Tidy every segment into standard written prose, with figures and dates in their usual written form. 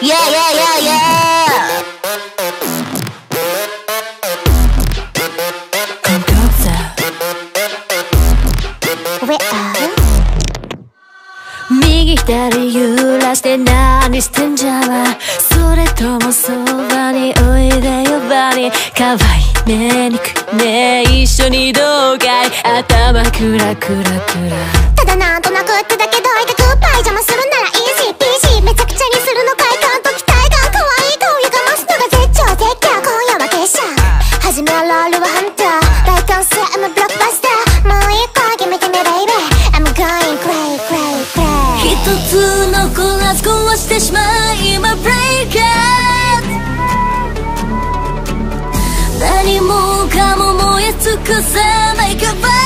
Yeah, yeah, yeah, yeah.右左揺らして何してんじゃな。それともそばにおいでよバニー。かわいいね肉ね一緒にどうかい。頭クラクラクラ。 ただなんとなくってだけどいたグッバイ邪魔するならイージーピージー。めちゃくちゃにするの快感と期待感。可愛い顔ゆがますのが絶頂絶叫。今夜は結社初めはロールはハンター。大歓声 I'm a blockbuster。もう一個決めてみ baby I'm going cray cray cray。 一つのコラス壊してしまい今 break it。 何もかも燃え尽くせ make a fire。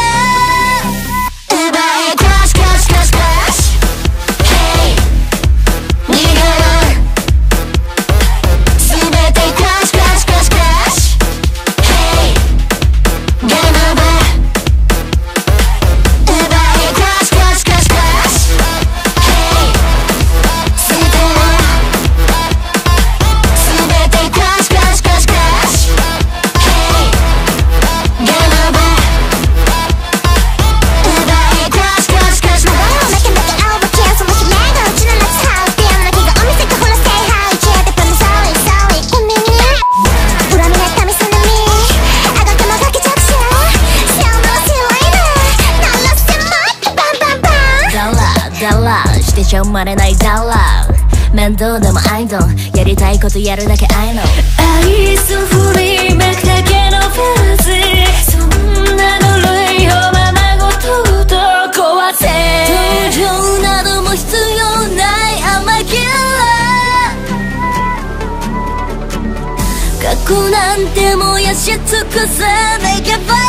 奪え crash crash crash crash hey 逃げる全て crash crash crash crash hey game over。 奪え crash crash crash crash hey 全て crash crash crash crash hey game over。 奪え crash crash crash crash。 めけめけ青葉系その悲鳴がうちの夏ハウス。な気がお店かほら say hi 消えてくる sorry sorry ごめんね恨み妬みその身あがけもがけちゃくちゃ Soundの白いね鳴らせまバンバンバン。 ダラしてちゃ生まれないダラ。面倒でもアイドルやりたいことやるだけ I know。 愛想振りまくだけのファーズ。そんなの類をままごとと壊せ。登場なども必要ない甘キラ過去なんて燃やし尽くせ Make it fire。